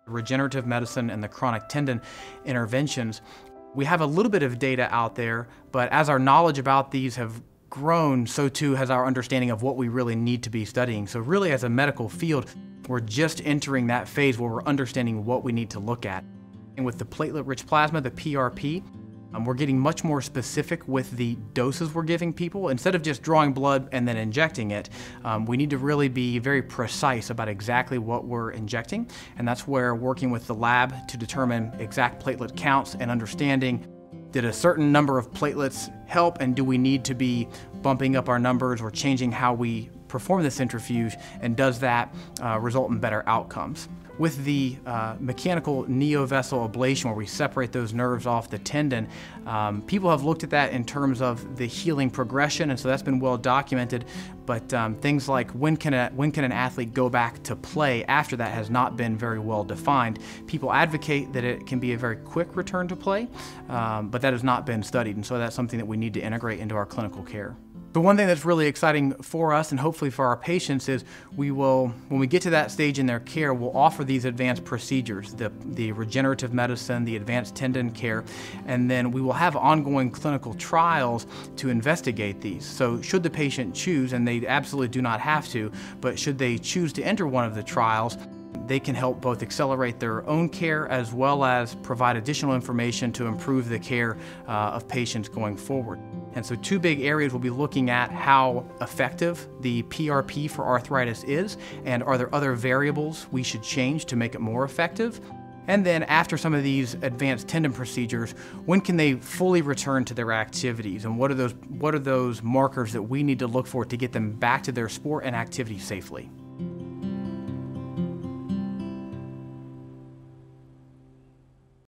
regenerative medicine and the chronic tendon interventions. We have a little bit of data out there, but as our knowledge about these have grown, so too has our understanding of what we really need to be studying. So really, as a medical field, we're just entering that phase where we're understanding what we need to look at. And with the platelet-rich plasma, the PRP, we're getting much more specific with the doses we're giving people. Instead of just drawing blood and then injecting it, we need to really be very precise about exactly what we're injecting. And that's where working with the lab to determine exact platelet counts and understanding, did a certain number of platelets help, and do we need to be bumping up our numbers or changing how we perform the centrifuge, and does that result in better outcomes? With the mechanical neovessel ablation, where we separate those nerves off the tendon, people have looked at that in terms of the healing progression, and so that's been well documented. But things like when can an athlete go back to play after that has not been very well defined. People advocate that it can be a very quick return to play, but that has not been studied, and so that's something that we need to integrate into our clinical care. The one thing that's really exciting for us, and hopefully for our patients, is we will, when we get to that stage in their care, we'll offer these advanced procedures, the regenerative medicine, the advanced tendon care, and then we will have ongoing clinical trials to investigate these. So should the patient choose, and they absolutely do not have to, but should they choose to enter one of the trials, they can help both accelerate their own care as well as provide additional information to improve the care of patients going forward. And so two big areas we'll be looking at: how effective the PRP for arthritis is, and are there other variables we should change to make it more effective? And then after some of these advanced tendon procedures, when can they fully return to their activities? And what are those markers that we need to look for to get them back to their sport and activity safely?